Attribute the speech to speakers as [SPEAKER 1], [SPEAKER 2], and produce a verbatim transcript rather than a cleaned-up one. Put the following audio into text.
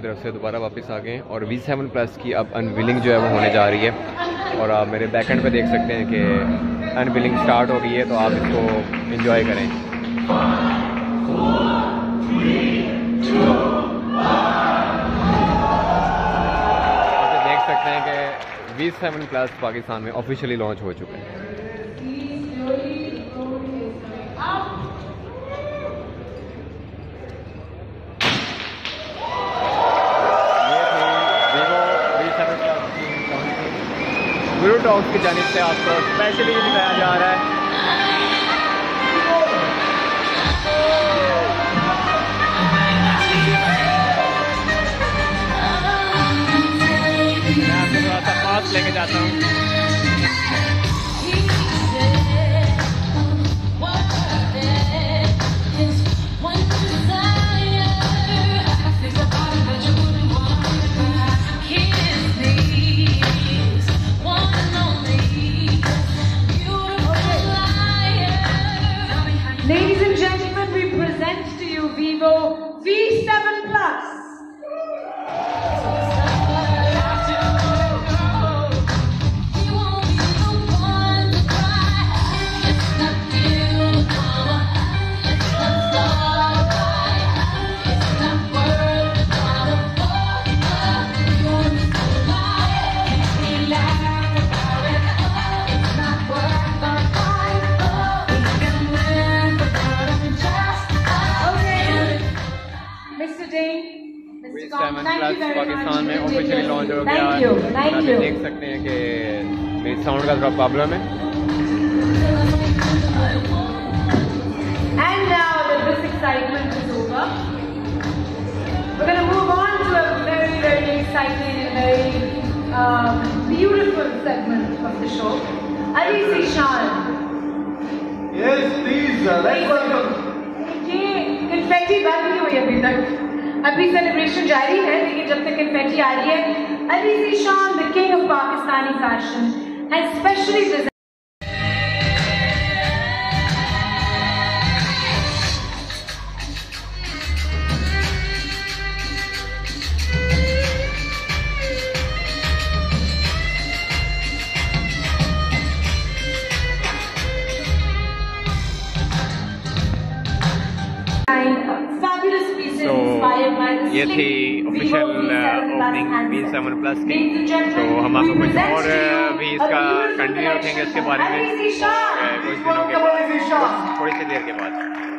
[SPEAKER 1] तरफ से दोबारा वापस आ गए और वी सेवन प्लस की अब अनवीलिंग जो है वो होने जा रही है और आप मेरे बैक एंड पे देख सकते हैं कि अनवीलिंग स्टार्ट हो गई है, तो आप इसको एंजॉय करें। आप देख सकते हैं कि वी सेवन प्लस पाकिस्तान में ऑफिशियली लॉन्च हो चुका है। गुरु टॉक्स की जानिब से आपको स्पेशली दिखाया जा रहा है। मैं आपको थोड़ा सा पास लेके जाता हूँ।
[SPEAKER 2] Ladies and gentlemen, we present to you Vivo V seven Plus.
[SPEAKER 1] V seven Plus Pakistan में ऑफिशियली लॉन्च हो गया है। आप देख सकते हैं कि मेरी साउंड का थोड़ा प्रॉब्लम है।
[SPEAKER 2] And now that this excitement is over, we're going to move on to a very, very exciting and very um, beautiful segment of the show. Ali Zishan.
[SPEAKER 3] Yes, please. Uh, let's welcome.
[SPEAKER 2] ये confetti बंद नहीं हुई अभी तक, अभी celebration जारी है, लेकिन जब तक कन्फेटी आ रही है, Ali Zeeshan, the king of Pakistani fashion, has specially designed fabulous pieces inspired by the
[SPEAKER 1] ये थी official opening V seven Plus की। तो हम आपको कुछ और भी इसका कंटिन्यू रखेंगे इसके बारे में कुछ दिनों के बाद, थोड़ी सी देर के बाद।